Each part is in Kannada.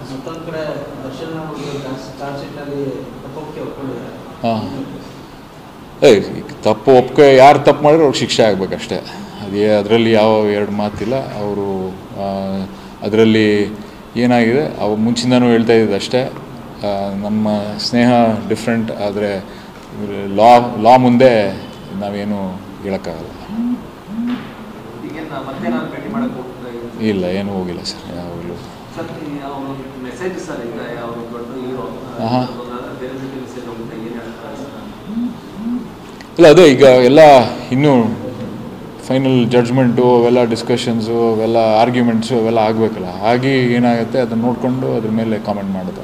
ಮತ್ತೊಂದು ಕಡೆ ದರ್ಶನ್ ಚಾರ್ಜ್ ಶೀಟ್ನಲ್ಲಿ ತಪ್ಪೊಪ್ಪಿಗೆ ಒಪ್ಕೊಂಡಿದ್ದಾರೆ. ತಪ್ಪು ಒಪ್ಪಿಗೆ ಯಾರು ತಪ್ಪು ಮಾಡಿದ್ರೆ ಅವ್ರಿಗೆ ಶಿಕ್ಷೆ ಆಗಬೇಕಷ್ಟೇ. ಅದರಲ್ಲಿ ಯಾವ ಎರಡು ಮಾತಿಲ್ಲ. ಅವರು ಅದರಲ್ಲಿ ಏನಾಗಿದೆ ಮುಂಚಿಂದನೂ ಹೇಳ್ತಾ ಇದ್ದಿದ್ದು ಅಷ್ಟೇ, ನಮ್ಮ ಸ್ನೇಹ ಡಿಫ್ರೆಂಟ್, ಆದರೆ ಲಾ ಮುಂದೆ ನಾವೇನು ಹೇಳೋಕ್ಕಾಗಲ್ಲ. ಇಲ್ಲ, ಏನೂ ಹೋಗಿಲ್ಲ ಸರ್, ಯಾವಾಗಲೂ. ಇಲ್ಲ, ಅದೇ ಈಗ ಎಲ್ಲ ಇನ್ನೂ ಫೈನಲ್ ಜಡ್ಜ್ಮೆಂಟು ಅವೆಲ್ಲ ಡಿಸ್ಕಷನ್ಸು ಅವೆಲ್ಲ ಆರ್ಗ್ಯುಮೆಂಟ್ಸು ಅವೆಲ್ಲ ಆಗಬೇಕಲ್ಲ. ಹಾಗೆ ಏನಾಗುತ್ತೆ ಅದನ್ನು ನೋಡಿಕೊಂಡು ಅದ್ರ ಮೇಲೆ ಕಾಮೆಂಟ್ ಮಾಡೋದು.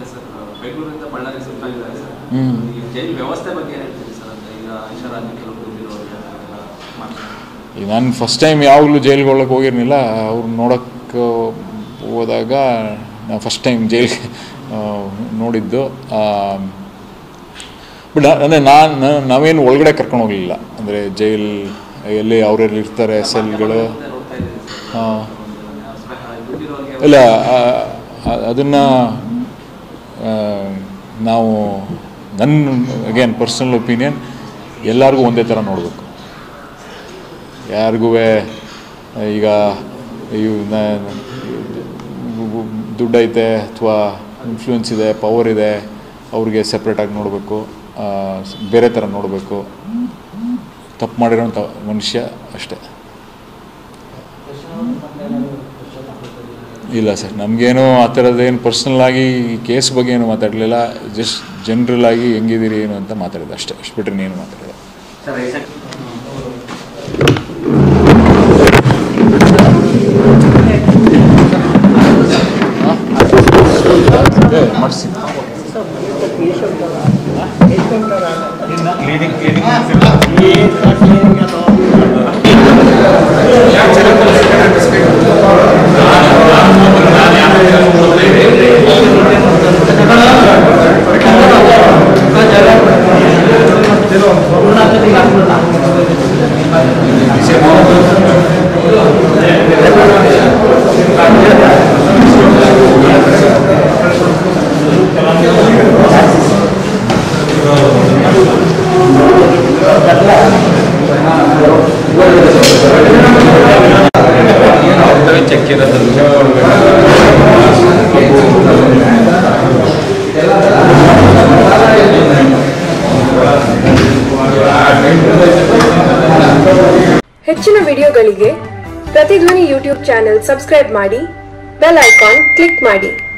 ಈಗ ನಾನು ಫಸ್ಟ್ ಟೈಮ್ ಯಾವಾಗಲೂ ಜೈಲಿಗೆ ಒಳಗೆ ಹೋಗಿರಲಿಲ್ಲ. ಅವ್ರು ನೋಡೋಕ್ಕೆ ಹೋದಾಗ ನಾನು ಫಸ್ಟ್ ಟೈಮ್ ಜೈಲಿಗೆ ನೋಡಿದ್ದು. ಬಟ್ ಅಂದರೆ ನಾವೇನು ಒಳಗಡೆ ಕರ್ಕೊಂಡು ಹೋಗಲಿಲ್ಲ. ಅಂದರೆ ಜೈಲ್ ಎಲ್ಲಿ ಅವರೆಲ್ಲಿ ಇರ್ತಾರೆ ಸೆಲ್ಗಳು, ಇಲ್ಲ ಅದನ್ನು ನಾವು ಅಗೇನ್ ಪರ್ಸ್ನಲ್ ಒಪಿನಿಯನ್, ಎಲ್ಲರಿಗೂ ಒಂದೇ ಥರ ನೋಡಬೇಕು. ಯಾರಿಗೂ ಈಗ ದುಡ್ಡೈತೆ ಅಥವಾ ಇನ್ಫ್ಲೂಯೆನ್ಸ್ ಇದೆ, ಪವರ್ ಇದೆ, ಅವ್ರಿಗೆ ಸಪ್ರೇಟಾಗಿ ನೋಡಬೇಕು, ಬೇರೆ ಥರ ನೋಡಬೇಕು. ತಪ್ಪು ಮಾಡಿರೋಂಥ ಮನುಷ್ಯ ಅಷ್ಟೇ. ಇಲ್ಲ ಸರ್, ನಮಗೇನು ಆ ಥರದ್ದೇನು ಪರ್ಸ್ನಲ್ಲಾಗಿ ಈ ಕೇಸ್ ಬಗ್ಗೆ ಏನು ಮಾತಾಡಲಿಲ್ಲ. ಜಸ್ಟ್ ಜನರಲ್ಲಾಗಿ ಹೆಂಗಿದ್ದೀರಿ ಏನು ಅಂತ ಮಾತಾಡಿದೆ ಅಷ್ಟೇ, ಅಷ್ಟು ಬಿಟ್ಟರೆ ನೀನು ಮಾತಾಡಿದೆ. ಮಾಡಿಸಿ ಹೆಚ್ಚಿನ ವಿಡಿಯೋಗಳಿಗೆ ಪ್ರತಿಧ್ವನಿ ಯೂಟ್ಯೂಬ್ ಚಾನೆಲ್ ಸಬ್ಸ್ಕ್ರೈಬ್ ಮಾಡಿ, ಬೆಲ್ ಐಕಾನ್ ಕ್ಲಿಕ್ ಮಾಡಿ.